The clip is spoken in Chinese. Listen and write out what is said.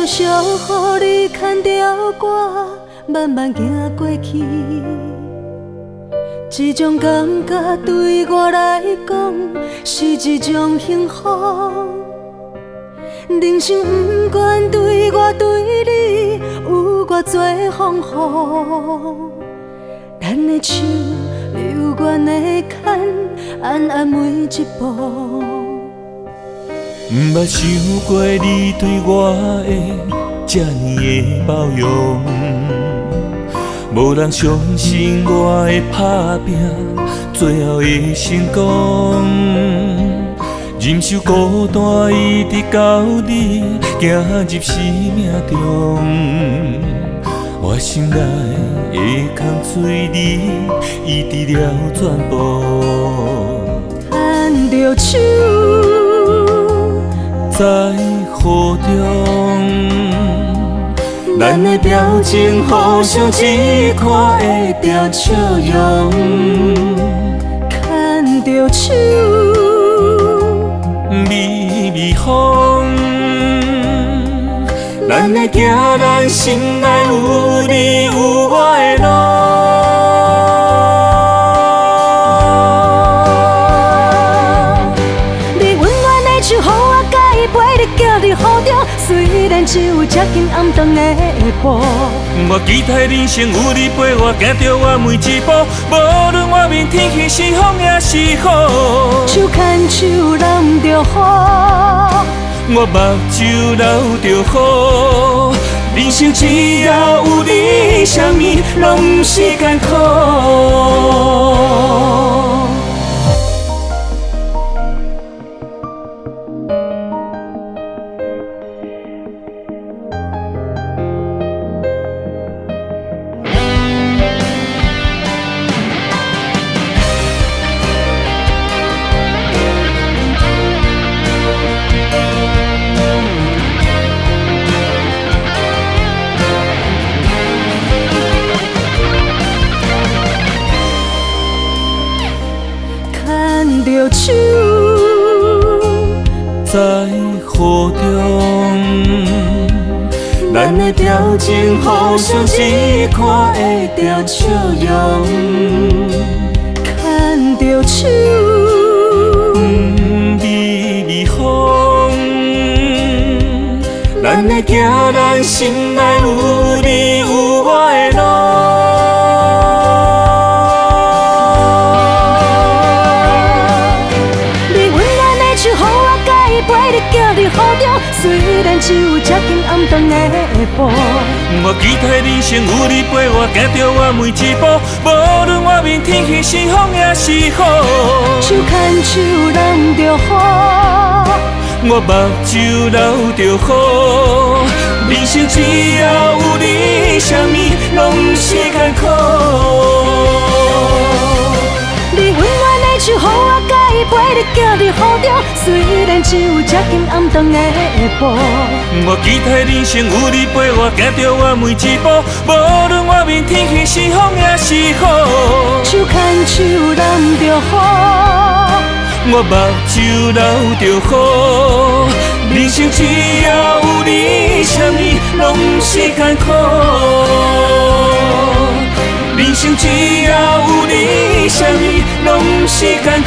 常常予你牵着我，慢慢行过去。这种感觉对我来讲是一种幸福。人生不管对我对你有偌多风雨，咱的手流远的牵，安安每一步。 不捌想过你对我的这呢的包容，无人相信我会打拼，最后会成功。忍受孤单，一直到你行入生命中。我心内的空碎，你医治了全部。 牵着手， 在雨中，咱的表情互相只看会着笑容。 牵着手， 微微风，咱会行咱心内有你有我的路。 虽然只有这近暗顿的下晡， 我期待人生有你陪我，行着我每一步，无论外面天气是风也是雨。 手牵手淋着雨， 我目睭流着雨，人生只要有你，啥物拢不是艰苦。 牵着手， 在雨中，咱的表情互相只看会着笑容。 牵着手， 微微风，咱会行咱心内有你有我的路。 虽然只有这近暗顿的下晡， 我期待人生有你陪我，行着我每一步，无论外面天气是风也是雨。 手牵手淋着雨， 我目睭流着雨，人生只要有你，啥物拢不是艰苦。 你温暖的手，予我甲伊陪你行入雨中。虽然只有这近暗顿的下晡， 我期待人生有你陪我，行着我每一步，无论外面天气是风也是雨。 手牵手淋着雨， 我目睭流着雨，人生只要有你，啥物拢不是艰苦。人生只要有你，啥物拢不是艰苦。